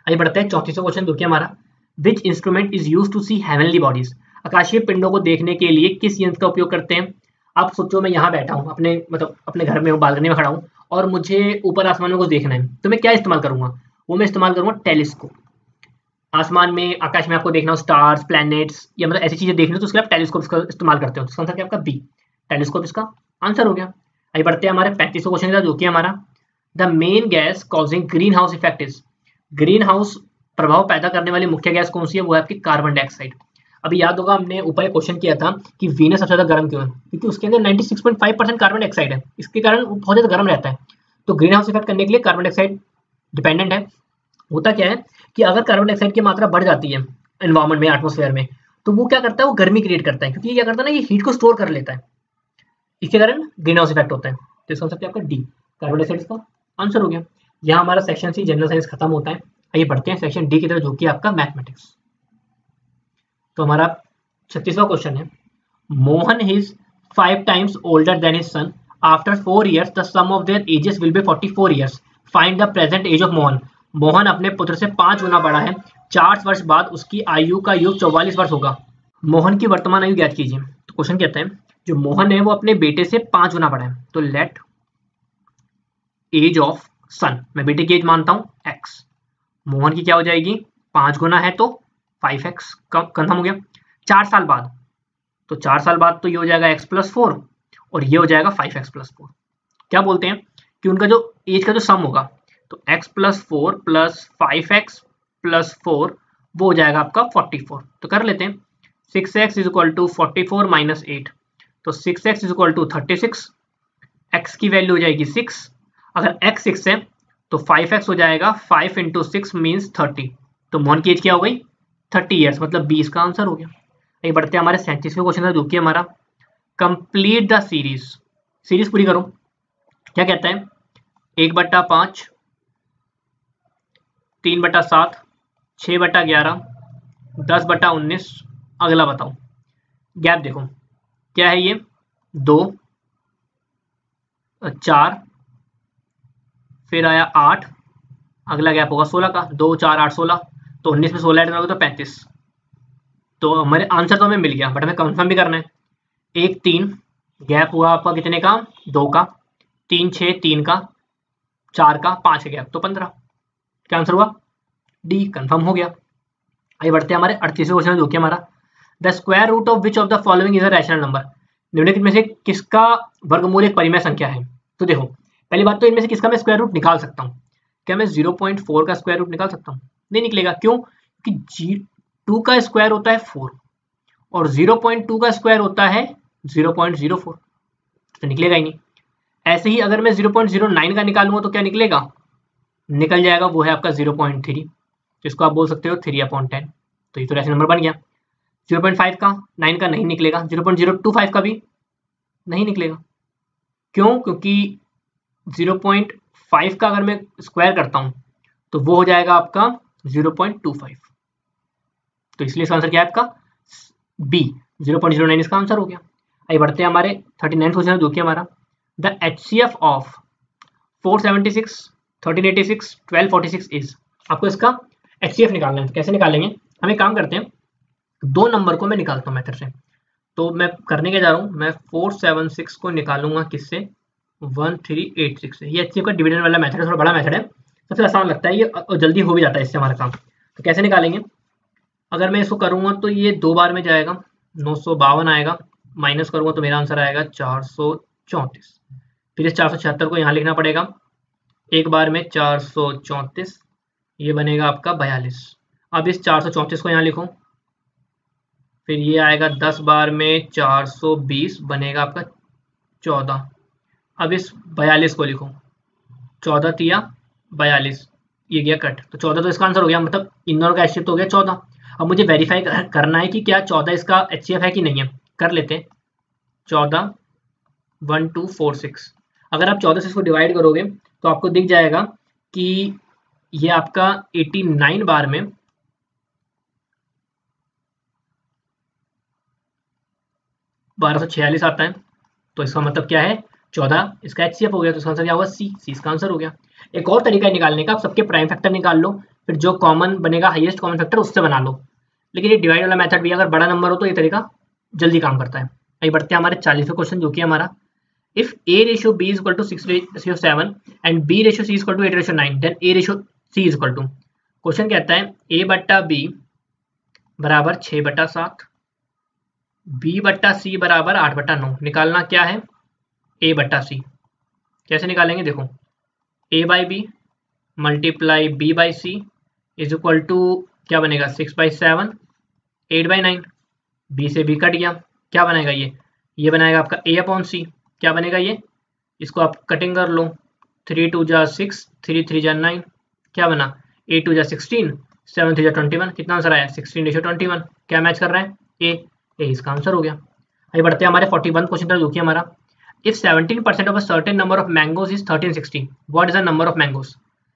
आइए बढ़ते हैं चौंतीसवां क्वेश्चन देखिए हमारा, which instrument is use to see heavenly bodies, आकाशीय पिंडों को देखने के लिए किस यंत्र का उपयोग करते हैं। आप सोचो मैं यहाँ बैठा हूँ अपने मतलब अपने घर में बालकनी में खड़ा हूँ और मुझे ऊपर आसमान में कुछ देखना है, तो मैं क्या इस्तेमाल करूंगा, वो मैं इस्तेमाल करूंगा टेलीस्कोप। आसमान में आकाश में आपको देखना हो स्टार्स प्लैनेट्स या मतलब ऐसी चीजें देखनी हो तो उसके लिए आप टेलीस्कोप का इस्तेमाल करते हो, तो इसका आंसर क्या आपका बी, टेलीस्कोप इसका आंसर हो गया। आइए बढ़ते हैं हमारे पैंतीसवें क्वेश्चन का जो कि हमारा, the main gas causing green house effect is, green house प्रभाव पैदा करने वाली मुख्य गैस कौन सी है, वो है आपकी कार्बन डाइऑक्साइड। अभी याद होगा हमने ऊपर एक क्वेश्चन किया था कि वीनस सबसे ज्यादा गर्म क्यों है, क्योंकि उसके अंदर छियानवे पॉइंट पाँच परसेंट कार्बन डाइऑक्साइड है, इसके कारण वो बहुत ज्यादा गर्म रहता है। तो ग्रीन हाउस इफेक्ट करने के लिए कार्बन डाइऑक्साइड डिपेंडेंट है। होता क्या है कि अगर कार्बन डाइऑक्साइड की मात्रा बढ़ जाती है एनवायरमेंट में एटमॉस्फेयर में, तो वो क्या करता है, वो गर्मी क्रिएट करता है, क्योंकि ये क्या करता है ना, ये हीट को स्टोर कर लेता है, इसके कारण ग्रीन हाउस इफेक्ट होता है। तो इसका आंसर क्या आपका डी, कार्बन डाइऑक्साइड इसका आंसर हो गया। यहाँ हमारा सेक्शन सी जनरल साइंस खत्म होता है। आइए बढ़ते हैं सेक्शन डी की तरफ जो कि आपका मैथमेटिक्स। तो हमारा छत्तीसवां क्वेश्चन है, Mohan is five times older than his son, after four years the sum of their ages will be forty four years, find the present age of Mohan. Mohan अपने पुत्र से पांच गुना बड़ा है, चार वर्ष बाद उसकी आयु का योग चौवालीस वर्ष होगा, मोहन की वर्तमान आयु ज्ञात कीजिए। तो क्वेश्चन कहता है जो मोहन है वो अपने बेटे से पांच गुना बड़ा है, तो लेट एज ऑफ सन, मैं बेटे की एज मानता हूं एक्स, मोहन की क्या हो जाएगी, पांच गुना है तो फाइव एक्स कंफर्म हो गया। चार साल बाद, तो चार साल बाद तो ये हो जाएगा एक्स प्लस फोर और ये हो जाएगा फाइव एक्स प्लस फोर। क्या बोलते हैं कि उनका जो एज का जो सम होगा, तो X plus four plus five X plus four वो हो जाएगा आपका फोर्टी फोर। तो कर लेते हैं, six x is equal to forty four minus eight, तो six x is equal to thirty six, X की वैल्यू हो जाएगी सिक्स, अगर एक्स सिक्स है तो फाइव एक्स हो जाएगा five into six means thirty, तो मोहन की एज क्या हो गई थर्टी ईयर्स, मतलब बीस का आंसर हो गया। ये बढ़ते हैं हमारे सैंतीसवें क्वेश्चन है जो कि हमारा, कंप्लीट द सीरीज, सीरीज पूरी करो। क्या कहता है, एक बट्टा पांच, तीन बटा सात, छः बटा ग्यारह, दस बटा उन्नीस, अगला बताओ। गैप देखो क्या है, ये दो, चार, फिर आया आठ, अगला गैप होगा सोलह का, दो चार आठ सोलह, तो उन्नीस में सोलह ऐड करोगे तो पैंतीस। तो हमारे आंसर तो हमें मिल गया, बट हमें कंफर्म भी करना है। एक तीन, गैप हुआ आपका कितने का, दो का, तीन छः तीन का, चार का, पाँच का गैप, तो पंद्रह। क्या आंसर हुआ डी, कंफर्म हो गया। आइए बढ़ते हैं हमारे अड़तीसवें क्वेश्चन जो कि हमारा, the square root of which of the following is a rational number, निम्नलिखित में से किसका वर्गमूल एक परिमेय संख्या है। तो देखो पहली बात तो इनमें से किसका मैं स्क्वायर रूट निकाल सकता हूँ, क्या मैं ज़ीरो पॉइंट फोर का स्क्वायर रूट निकाल सकता हूँ, नहीं निकलेगा, क्यों, क्योंकि जी टू का स्क्वायर होता है फोर और ज़ीरो पॉइंट टू का स्क्वायर होता है ज़ीरो पॉइंट ज़ीरो फोर, तो निकलेगा ही नहीं। ऐसे ही अगर मैं ज़ीरो पॉइंट ज़ीरो नाइन का निकालूंगा तो क्या निकलेगा, निकल जाएगा, वो है आपका ज़ीरो पॉइंट थ्री, जिसको आप बोल सकते हो थ्री अपॉन टेन, तो ये तो रैशनल नंबर बन गया। ज़ीरो पॉइंट फाइव का, नाइन का नहीं निकलेगा, zero point zero two five का भी नहीं निकलेगा, क्यों, क्योंकि ज़ीरो पॉइंट फाइव का अगर मैं स्क्वायर करता हूं तो वो हो जाएगा आपका ज़ीरो पॉइंट टू फाइव, तो इसलिए इसका आंसर क्या है आपका B, zero point zero nine इसका आंसर हो गया। आइए बढ़ते हैं हमारे थर्टी नाइन क्वेश्चन जो कि हमारा, the HCF of four seventy six, thirteen eighty six, twelve forty six is, आपको इसका एचसीएफ निकालना है। कैसे निकालेंगे, हम एक काम करते हैं, दो नंबर को मैं निकालता हूँ मेथड से, तो मैं करने के जा रहा हूँ, मैं फोर सेवन सिक्स को निकालूंगा किससे, वन थ्री एट सिक्स से। ये एचसीएफ का डिविजन वाला मेथड है, थोड़ा बड़ा मेथड है, सबसे आसान लगता है ये और जल्दी हो भी जाता है इससे हमारा काम। तो कैसे निकालेंगे, अगर मैं इसको करूँगा तो ये दो बार में जाएगा, नौ सौ बावन आएगा, माइनस करूँगा तो मेरा आंसर आएगा चार सौ चौंतीस, फिर इस चार सौ छिहत्तर को यहाँ लिखना पड़ेगा, एक बार में चार सौ चौंतीस, ये बनेगा आपका बयालीस। अब इस चार सौ चौंतीस को यहाँ लिखूँ, फिर ये आएगा दस बार में चार सौ बीस, बनेगा आपका चौदह। अब इस बयालीस को लिखो, चौदह तिया बयालीस, ये गया कट, तो चौदह तो इसका आंसर हो गया, मतलब इन दोनों का एचसीएफ तो हो गया चौदह। अब मुझे वेरीफाई करना है कि क्या चौदह इसका एचसीएफ है कि नहीं है, कर लेते हैं, चौदह वन टू फोर सिक्स, अगर आप चौदह से इसको डिवाइड करोगे तो आपको दिख जाएगा कि ये आपका एटी नाइन बार में बारह सौ छियालीस आता है, तो इसका मतलब क्या है, चौदह इसका एचसीएफ हो गया, तो इसका आंसर क्या होगा सी, सी इसका आंसर हो गया। एक और तरीका है निकालने का, आप सबके प्राइम फैक्टर निकाल लो, फिर जो कॉमन बनेगा हाईएस्ट कॉमन फैक्टर उससे बना लो। लेकिन ये डिवाइड वाला मेथड भी अगर बड़ा नंबर हो तो ये तरीका जल्दी काम करता है। आइए बढ़ते हैं हमारे चालीसवें क्वेश्चन, जो कि हमारा if a ratio b is equal to six ratio seven and b ratio c is equal to eight ratio nine then a ratio c is equal to. Question कहता है a बट्टा b बराबर छः बट्टा सात, b बट्टा c बराबर आठ बट्टा नौ। निकालना क्या है? a बट्टा c। कैसे निकालेंगे? देखो, a by B multiply b by C is equal to क्या बनेगा? Six by seven, eight by nine. b से b कट गया, क्या बनेगा? ये ये बनाएगा आपका a अपॉन सी। क्या बनेगा ये? इसको आप कटिंग कर लो, थ्री टू जा सिक्स, थ्री थ्री जा नाइन, क्या बना? एट टू जा सिक्सटीन, सेवन थ्री जा ट्वेंटी वन। कितना आंसर आया? Sixteen ratio twenty one. क्या मैच कर रहा है? ए ए इसका आंसर हो गया। आइए बढ़ते हैं हमारे फोर्टी वन क्वेश्चन तक, जो कि हमारा if seventeen percent of a certain number of mangoes is thirteen sixty what is the number of mangoes.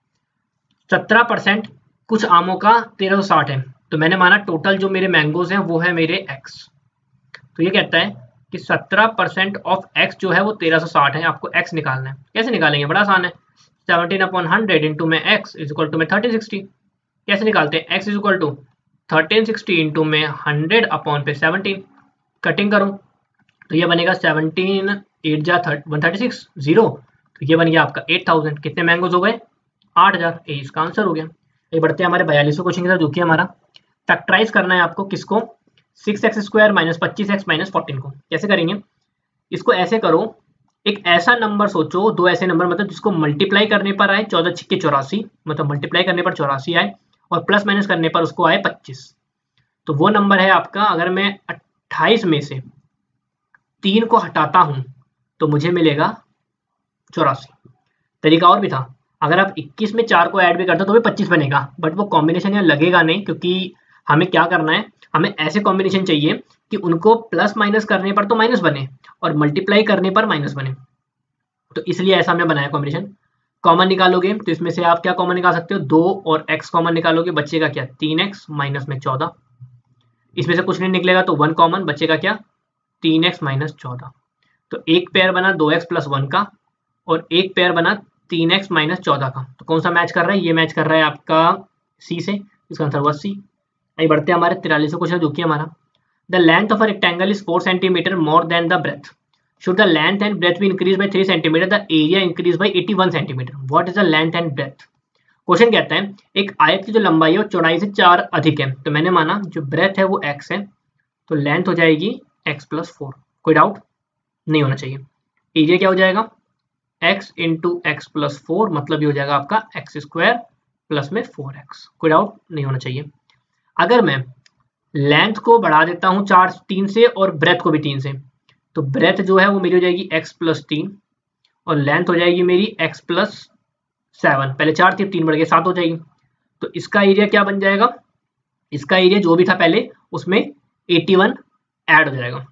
सत्रह परसेंट कुछ आमों का तेरह सौ साठ है, तो मैंने माना टोटल जो मेरे मैंगोज हैं वो है मेरे एक्स। तो ये कहता है कि सत्रह परसेंट ऑफ एक्स जो है वो तेरह सौ साठ है, आपको एक्स निकालना है। कैसे निकालेंगे? बड़ा आसान है, सेवनटीन अपॉन हंड्रेड इंटू में एक्स इज इक्वल टू में थर्टीन सिक्सटी। कैसे निकालते हैं? X is equal to thirteen sixty into में हंड्रेड अपॉन पे सेवनटीन। कटिंग करो तो ये बनेगा सेवनटीन एट जा वन थर्टी सिक्स जीरो, तो ये बन गया आपका एट थाउजेंड। कितने मैंगोज हो गए? आठ हजार। ए इसका आंसर हो गया। ये बढ़ते हैं हमारे बयालीसवें क्वेश्चन के साथ, जो कि हमारा फैक्टराइज करना है आपको। किसको? सिक्स एक्स स्क्वायर माइनस पच्चीस एक्स माइनस फोर्टीन को। कैसे करेंगे इसको? ऐसे करो, एक ऐसा नंबर सोचो, दो ऐसे नंबर मतलब जिसको मल्टीप्लाई करने पर आए चौदह छिक्के चौरासी, मतलब मल्टीप्लाई करने पर चौरासी आए और प्लस माइनस करने पर उसको आए पच्चीस। तो वो नंबर है आपका, अगर मैं अट्ठाईस में से तीन को हटाता हूं तो मुझे मिलेगा चौरासी। तरीका और भी था, अगर आप इक्कीस में चार को ऐड भी करते हो तो भी पच्चीस बनेगा, बट वो कॉम्बिनेशन यहाँ लगेगा नहीं, क्योंकि हमें क्या करना है, हमें ऐसे कॉम्बिनेशन चाहिए कि उनको प्लस माइनस करने पर तो माइनस बने और मल्टीप्लाई करने पर माइनस बने। तो इसलिए ऐसा हमने बनाया कॉम्बिनेशन। कॉमन निकालोगे तो इसमें से आप क्या कॉमन निकाल सकते हो? दो और एक्स कॉमन निकालोगे, बचेगा क्या? तीन एक्स माइनस में चौदह। इसमें से कुछ नहीं निकलेगा तो वन कॉमन, बचेगा क्या? तीन एक्स माइनस चौदह। तो एक पेयर बना दो एक्स प्लस वन का और एक पेयर बना तीन एक्स माइनस चौदह का। तो कौन सा मैच कर रहा है? ये मैच कर रहा है आपका सी से, इसका आंसर हुआ सी। आइए बढ़ते हैं हमारे तिरालीसवें क्वेश्चन, जो कि हमारा the length of a rectangle is four centimetre more than the breadth. Should the length and breadth be increase by three centimetre, the area increase by eighty one centimetre. What is the length and breadth? Question कहता है एक आयत की जो लंबाई है वो चौड़ाई से चार अधिक है, तो मैंने माना जो ब्रेथ है वो एक्स है, तो लेंथ हो जाएगी एक्स प्लस फोर। कोई डाउट नहीं होना चाहिए। एरिया क्या हो जाएगा? X into x plus four, मतलब ये हो जाएगा आपका एक्स स्क्वायर प्लस में फोर एक्स। कोई डाउट नहीं होना चाहिए। अगर मैं लेंथ को बढ़ा देता हूँ चार तीन से और ब्रेथ को भी तीन से, तो ब्रेथ जो है वो मेरी हो जाएगी एक्स प्लस तीन और लेंथ हो जाएगी मेरी एक्स प्लस सेवन। पहले चार थी, तीन बढ़ गए सात हो जाएगी। तो इसका एरिया क्या बन जाएगा? इसका एरिया जो भी था पहले उसमें एटी वन ऐड हो जाएगा।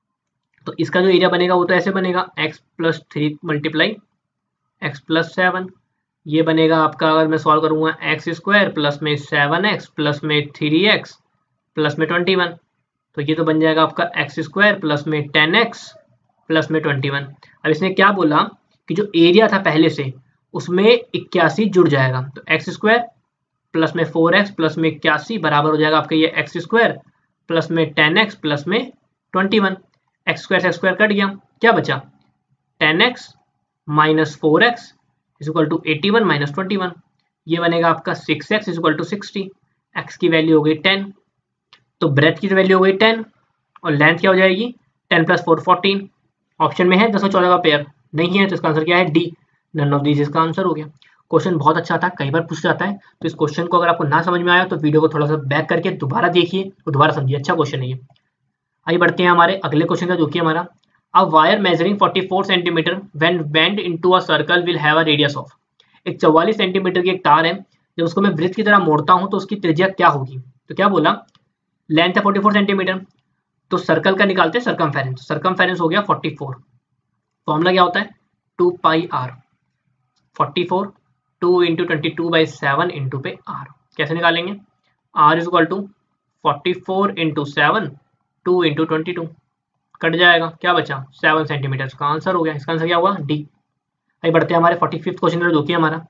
तो इसका जो एरिया बनेगा वो तो ऐसे बनेगा, x plus three multiply x plus seven. ये बनेगा आपका, अगर मैं सॉल्व करूंगा, एक्स स्क्वायर प्लस में सेवन एक्स प्लस में थ्री एक्स प्लस में ट्वेंटी वन। तो ये तो बन जाएगा आपका एक्स स्क्वायर प्लस में टेन एक्स प्लस में ट्वेंटी वन। अब इसने क्या बोला कि जो एरिया था पहले से उसमें इक्यासी जुड़ जाएगा, तो एक्स स्क्वायर प्लस में फोर एक्स प्लस में इक्यासी बराबर हो जाएगा आपका ये एक्स स्क्वायर प्लस में टेन एक्स प्लस में ट्वेंटी वन। एक्स स्क्वायर से एक्स स्क्वायर कट गया, क्या बचा? Ten x minus four x is equal to eighty one minus twenty one. ये बनेगा आपका six x is equal to sixty. X की वैल्यू हो गई टेन, तो ब्रेथ की वैल्यू हो गई टेन और लेंथ क्या हो जाएगी? Ten plus four fourteen. Option में है दस और चौदह का पेयर, नहीं है तो इसका आंसर क्या है? डी, नन ऑफ दीज इसका आंसर हो गया। क्वेश्चन बहुत अच्छा था, कई बार पूछ जाता है, तो इस क्वेश्चन को अगर आपको ना समझ में आया तो वीडियो को थोड़ा सा बैक करके दोबारा देखिए और दोबारा समझिए, अच्छा क्वेश्चन है ये। आइए बढ़ते हैं हमारे अगले क्वेश्चन का, जो कि हमारा a wire measuring forty four centimetre when bend into a circle will have a radius of. एक चौवालीस सेंटीमीटर की एक तार है, जब उसको मैं वृत्त की तरह मोड़ता हूं तो उसकी त्रिज्या क्या होगी? तो क्या बोला? लेंथ है फोर्टी फोर सेंटीमीटर, तो सर्कल का निकालते हैं सर्कमफेरेंस। सर्कमफेरेंस हो गया फोर्टी फोर। फॉर्मूला क्या होता है? Two pi r. Forty four two into twenty two by seven into पे आर। कैसे निकालेंगे? R is equal to forty four into seven two into twenty two, cut जाएगा, क्या बचा? सेवन सेंटीमीटर का आंसर हो गया। इसका आंसर क्या हुआ? डी। आइए बढ़ते हैं हमारे फोर्टी फिफ्थ क्वेश्चन, जो कि हमारा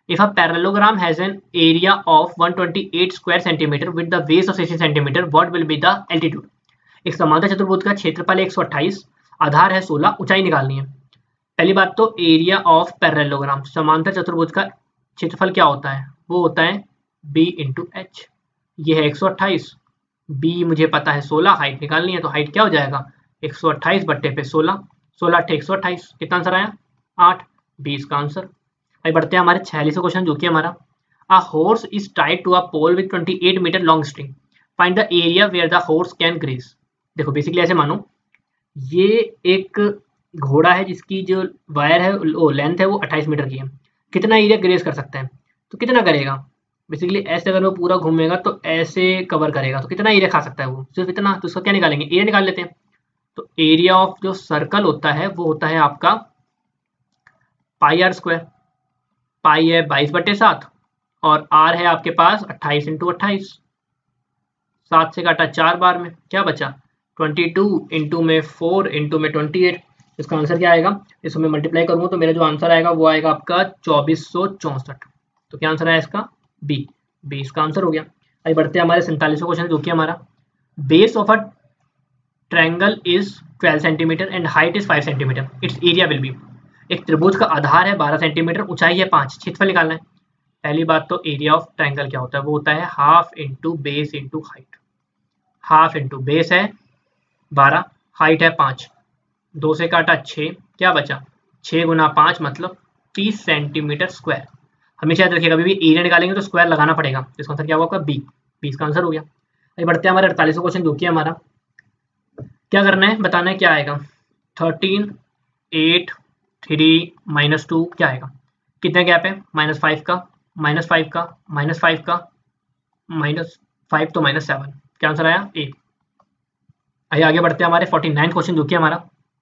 If a parallelogram has an area of one hundred twenty-eight square centimeter with the base of sixty centimeter, what will be the altitude? एक समांतर चतुर्भुज का क्षेत्रफल एक सौ अट्ठाईस, आधार है सोलह, ऊंचाई निकालनी है। पहली बात तो एरिया ऑफ पैरेललोग्राम, समांतर चतुर्भुज का क्षेत्रफल क्या होता है? वो होता है b इंटू एच। ये है एक सौ अट्ठाईस, b मुझे पता है सोलह, हाइट निकालनी है तो हाइट क्या हो जाएगा? एक सौ अट्ठाईस बट्टे पे सोलह, सोलह अट्ठे एक सौ अट्ठाईस, कितना आंसर आया? आठ, बीस का आंसर। अभी बढ़ते हैं हमारे छियालीसवें क्वेश्चन जो कि हमारा a horse is tied to a pole with अट्ठाईस metre long string, find the area where the horse can graze. देखो बेसिकली ऐसे मानो ये एक घोड़ा है जिसकी जो वायर है वो लेंथ है वो अट्ठाईस मीटर की है, कितना एरिया ग्रेज कर सकता है? तो कितना करेगा? बेसिकली ऐसे अगर वो पूरा घूमेगा तो ऐसे कवर करेगा तो कितना एरिया खा सकता है वो? सिर्फ इतना। तो उसका क्या निकालेंगे? एरिया निकाल लेते हैं। तो एरिया ऑफ जो सर्कल होता है वो होता है आपका पाई आर स्क्वायर। पाई है बाईस बटे सात और आर है आपके पास अट्ठाईस इंटू अट्ठाईस, सात से काटा चार बार में क्या बचा? बाईस इंटू में फोर इंटू में अट्ठाईस। इसका आंसर क्या आएगा? इसको मैं मल्टीप्लाई करूंगा तो मेरा जो आंसर आएगा वो आएगा आपका चौबीस सौ चौंसठ। तो क्या आंसर है इसका? बी। बी इसका आंसर हो गया। अभी बढ़ते हैं हमारे सैंतालीसवें क्वेश्चन जो कि हमारा base of a triangle is twelve centimetre and height is five centimetre, its area will be. एक त्रिभुज का आधार है बारह सेंटीमीटर, ऊंचाई है पाँच, क्षेत्रफल निकालना है। पहली बात तो एरिया ऑफ ट्रायंगल क्या होता है? वो होता है half into base into height. Half into base है बारह, हाइट है पाँच, दो से काटा छः, क्या बचा? छः गुना पाँच मतलब तीस सेंटीमीटर स्क्वायर। हमेशा याद रखिएगा, कभी भी एरिया निकालेंगे तो स्क्वायर लगाना पड़ेगा। इसका आंसर क्या होगा आपका? बी। बी इसका आंसर हो गया। अभी बढ़ते हैं हमारे अड़तालीसवें क्वेश्चन जो कि हमारा क्या करना है, बताना है क्या आएगा। Thirteen eight three minus two क्या आएगा? कितने गैप है? माइनस फाइव का, माइनस फाइव का, माइनस फाइव का, माइनस फाइव तो माइनस सेवन। क्या आंसर आया? ए। आइए आगे बढ़ते हैं हमारे फोर्टी नाइन क्वेश्चन जो कि हमारा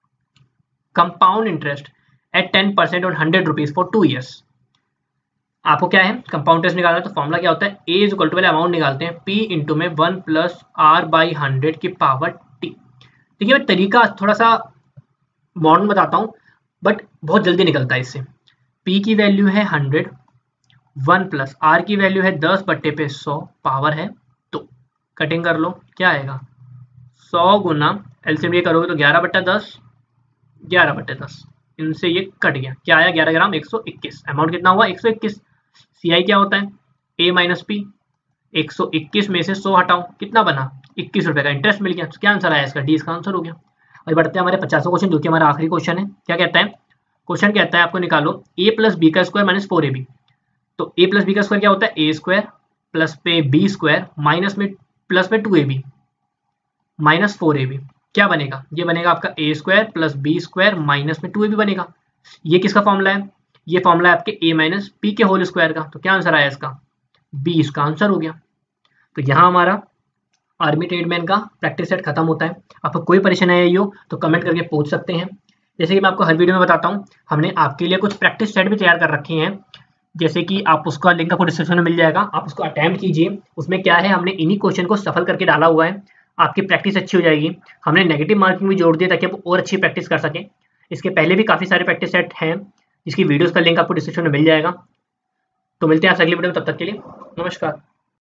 compound interest at ten percent और hundred rupees for two years. आपको क्या है? कंपाउंड इंटरेस्ट निकालना है तो फॉर्मूला क्या होता है? ए इज इक्वल टू पहले अमाउंट निकालते हैं, पी इंटू में one plus R by hundred की पावर टी। देखिए मैं तरीका थोड़ा सा मॉडर्न बताता हूँ बट बहुत जल्दी निकलता है इससे। P की वैल्यू है हंड्रेड, वन प्लस R की वैल्यू है दस बट्टे पे सौ, पावर है तो कटिंग कर लो, क्या आएगा? सौ गुना एलसीएम ये करोगे तो ग्यारह बट्टा दस, ग्यारह बट्टे दस, इनसे ये कट गया, क्या आया? ग्यारह ग्राम एक सौ इक्कीस। अमाउंट कितना हुआ? एक सौ इक्कीस। सी आई क्या होता है? A minus P. एक सौ इक्कीस में से सौ हटाओ, कितना बना? इक्कीस रुपए का इंटरेस्ट मिल गया। तो क्या आंसर आया इसका? डी इसका आंसर हो गया। और बढ़ते हैं हमारे पचासवें क्वेश्चन जो कि हमारा आखिरी क्वेश्चन है। क्या कहता है क्वेश्चन? कहता है आपको निकालो a प्लस बी का square minus four A B. तो a प्लस बी का स्क्वायर क्या होता है? ए स्क्वायर प्लस पे बी स्क्वायर माइनस में प्लस में two A B minus four A B, क्या बनेगा? ये बनेगा आपका A square plus B square minus में टू ए बी बनेगा। ये किसका फॉर्मूला है? ये फॉर्मूला है आपके a माइनस पी के होल स्क्वायर का। तो क्या आंसर आया इसका? बी इसका आंसर हो गया। तो यहाँ हमारा आर्मी ट्रेडमैन का प्रैक्टिस सेट खत्म होता है। आपको कोई परेशानी आई हो तो कमेंट करके पूछ सकते हैं। जैसे कि मैं आपको हर वीडियो में बताता हूँ, हमने आपके लिए कुछ प्रैक्टिस सेट भी तैयार कर रखे हैं, जैसे कि आप उसका लिंक आपको डिस्क्रिप्शन में मिल जाएगा, आप उसको अटेम्प्ट कीजिए। उसमें क्या है, हमने इन्हीं क्वेश्चन को सफल करके डाला हुआ है, आपकी प्रैक्टिस अच्छी हो जाएगी। हमने नेगेटिव मार्किंग भी जोड़ दिया ताकि आप और अच्छी प्रैक्टिस कर सकें। इसके पहले भी काफ़ी सारे प्रैक्टिस सेट हैं जिसकी वीडियोज़ का लिंक आपको डिस्क्रिप्शन में मिल जाएगा। तो मिलते हैं आपसे अगली वीडियो में, तब तक के लिए नमस्कार।